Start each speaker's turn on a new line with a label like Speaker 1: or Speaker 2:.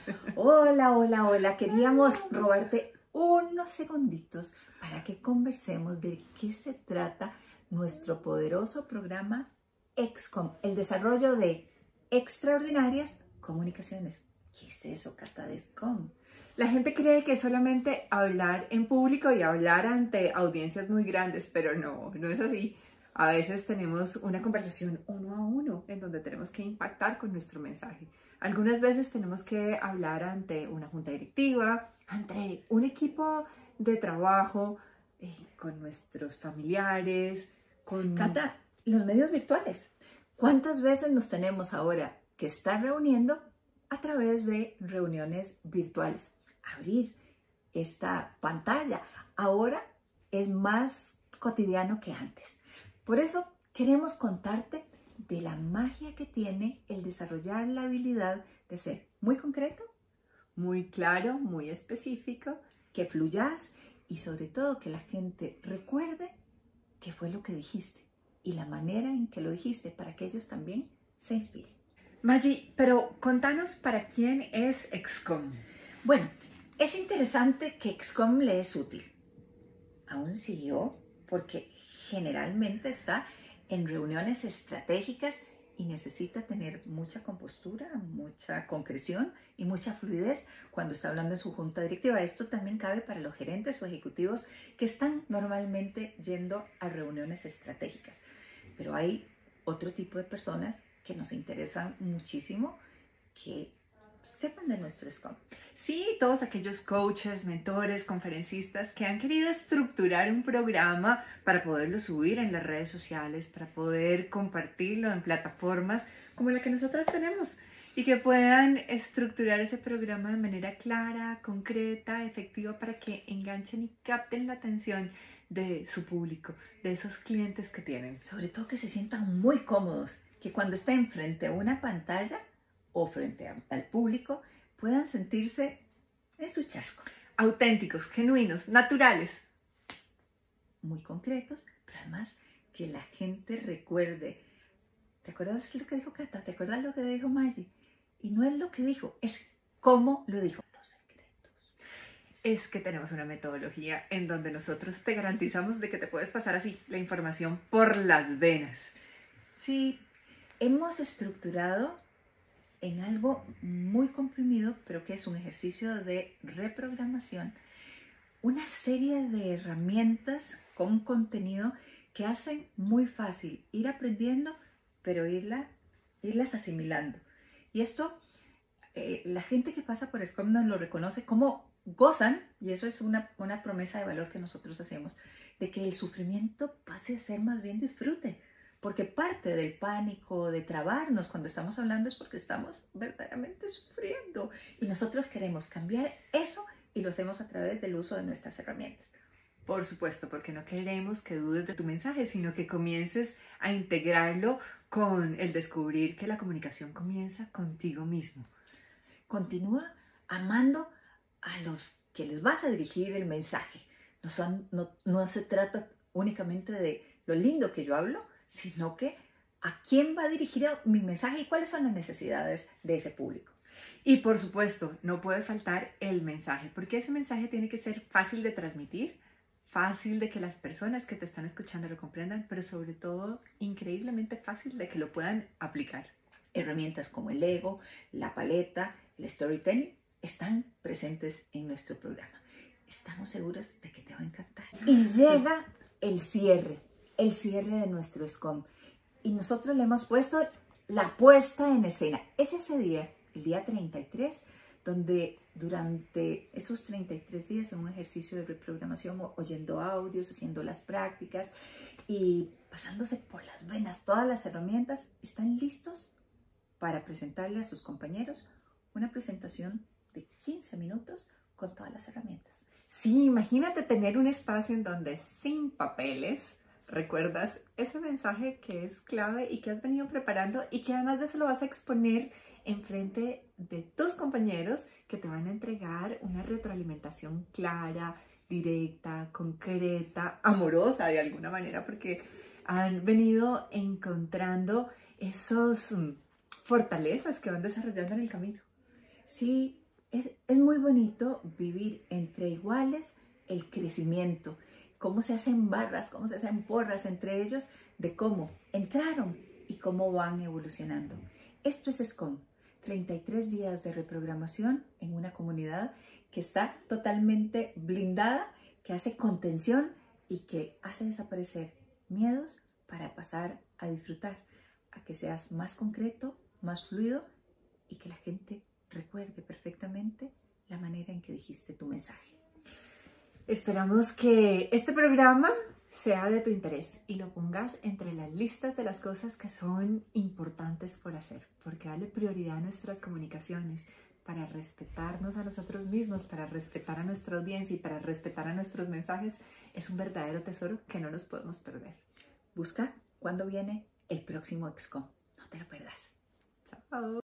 Speaker 1: Hola, hola, hola. Queríamos robarte unos segunditos para que conversemos de qué se trata nuestro poderoso programa XCOM, el desarrollo de extraordinarias comunicaciones. ¿Qué es eso, Cata, de XCOM?
Speaker 2: La gente cree que es solamente hablar en público y hablar ante audiencias muy grandes, pero no es así. A veces tenemos una conversación uno a uno en donde tenemos que impactar con nuestro mensaje. Algunas veces tenemos que hablar ante una junta directiva, ante un equipo de trabajo, con nuestros familiares, con...
Speaker 1: Cata, los medios virtuales. ¿Cuántas veces nos tenemos ahora que estar reuniendo a través de reuniones virtuales? Abrir esta pantalla ahora es más cotidiano que antes. Por eso queremos contarte de la magia que tiene el desarrollar la habilidad de ser muy concreto,
Speaker 2: muy claro, muy específico,
Speaker 1: que fluyas y sobre todo que la gente recuerde qué fue lo que dijiste y la manera en que lo dijiste para que ellos también se inspiren.
Speaker 2: Maggie, pero contanos para quién es XCOM.
Speaker 1: Bueno, es interesante que XCOM le es útil a un CEO porque generalmente está en reuniones estratégicas y necesita tener mucha compostura, mucha concreción y mucha fluidez cuando está hablando en su junta directiva. Esto también cabe para los gerentes o ejecutivos que están normalmente yendo a reuniones estratégicas. Pero hay otro tipo de personas que nos interesan muchísimo que sepan de nuestro SCOM.
Speaker 2: Sí, todos aquellos coaches, mentores, conferencistas que han querido estructurar un programa para poderlo subir en las redes sociales, para poder compartirlo en plataformas como la que nosotras tenemos y que puedan estructurar ese programa de manera clara, concreta, efectiva para que enganchen y capten la atención de su público, de esos clientes que tienen.
Speaker 1: Sobre todo que se sientan muy cómodos, que cuando estén frente a una pantalla o frente al público puedan sentirse en su charco.
Speaker 2: Auténticos, genuinos, naturales.
Speaker 1: Muy concretos, pero además que la gente recuerde. ¿Te acuerdas lo que dijo Cata? ¿Te acuerdas lo que dijo Maggie? Y no es lo que dijo, es cómo lo dijo. Los secretos.
Speaker 2: Es que tenemos una metodología en donde nosotros te garantizamos de que te puedes pasar así la información por las venas.
Speaker 1: Sí, hemos estructurado en algo muy comprimido, pero que es un ejercicio de reprogramación, una serie de herramientas con contenido que hacen muy fácil ir aprendiendo, pero irlas asimilando. Y esto, la gente que pasa por SCOM nos lo reconoce como gozan, y eso es una promesa de valor que nosotros hacemos, de que el sufrimiento pase a ser más bien disfrute. Porque parte del pánico, de trabarnos cuando estamos hablando es porque estamos verdaderamente sufriendo. Y nosotros queremos cambiar eso y lo hacemos a través del uso de nuestras herramientas.
Speaker 2: Por supuesto, porque no queremos que dudes de tu mensaje, sino que comiences a integrarlo con el descubrir que la comunicación comienza contigo mismo.
Speaker 1: Continúa amando a los que les vas a dirigir el mensaje. No se trata únicamente de lo lindo que yo hablo, sino que a quién va dirigido mi mensaje y cuáles son las necesidades de ese público.
Speaker 2: Y por supuesto, no puede faltar el mensaje, porque ese mensaje tiene que ser fácil de transmitir, fácil de que las personas que te están escuchando lo comprendan, pero sobre todo increíblemente fácil de que lo puedan aplicar.
Speaker 1: Herramientas como el Lego, la paleta, el storytelling están presentes en nuestro programa. Estamos seguros de que te va a encantar. Y llega el cierre de nuestro SCOM. Y nosotros le hemos puesto la puesta en escena. Es ese día, el día 33, donde durante esos 33 días en un ejercicio de reprogramación, oyendo audios, haciendo las prácticas y pasándose por las venas todas las herramientas, están listos para presentarle a sus compañeros una presentación de 15 minutos con todas las herramientas.
Speaker 2: Sí, imagínate tener un espacio en donde sin papeles recuerdas ese mensaje que es clave y que has venido preparando y que además de eso lo vas a exponer enfrente de tus compañeros que te van a entregar una retroalimentación clara, directa, concreta, amorosa de alguna manera, porque han venido encontrando esos fortalezas que van desarrollando en el camino.
Speaker 1: Sí, Es muy bonito vivir entre iguales el crecimiento, cómo se hacen barras, cómo se hacen porras entre ellos, de cómo entraron y cómo van evolucionando. Esto es SCOM, 33 días de reprogramación en una comunidad que está totalmente blindada, que hace contención y que hace desaparecer miedos para pasar a disfrutar, a que seas más concreto, más fluido y que la gente recuerde perfectamente la manera en que dijiste tu mensaje.
Speaker 2: Esperamos que este programa sea de tu interés y lo pongas entre las listas de las cosas que son importantes por hacer, porque darle prioridad a nuestras comunicaciones para respetarnos a nosotros mismos, para respetar a nuestra audiencia y para respetar a nuestros mensajes es un verdadero tesoro que no nos podemos perder.
Speaker 1: Busca cuándo viene el próximo XCOM. No te lo pierdas.
Speaker 2: Chao.